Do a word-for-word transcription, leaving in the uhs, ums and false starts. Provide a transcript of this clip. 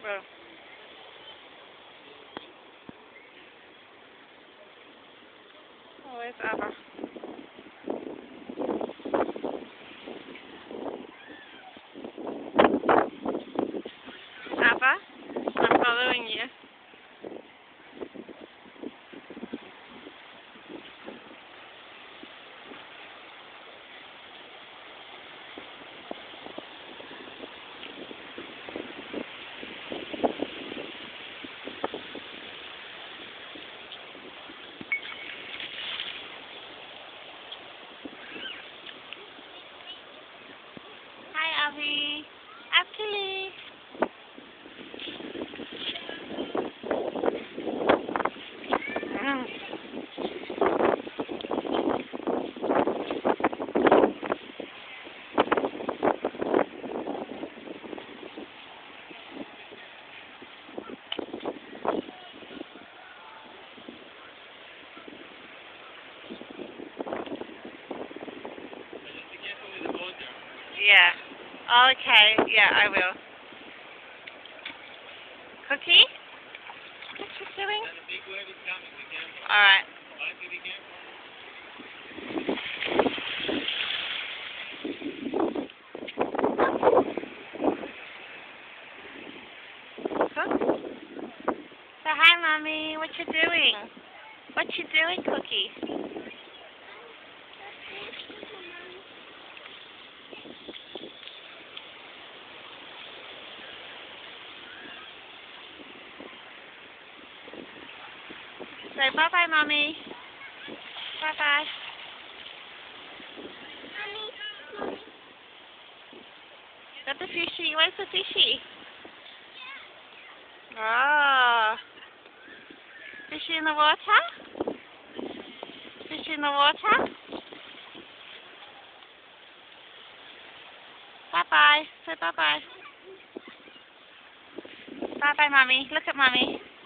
Go. Oh, where's Abba? Abba, I'm following you. Hi, Abby. Actually. Mm. Yeah. Okay. Yeah, I will. Cookie? What you doing? Alright. Cook? So hi, Mommy. What you doing? What you doing, Cookie? Say bye-bye, Mommy. Bye-bye. Got the fishy. Where's the fishy? Oh. Fishy in the water? Fishy in the water? Bye-bye. Say bye-bye. Bye-bye, Mommy. Look at Mommy.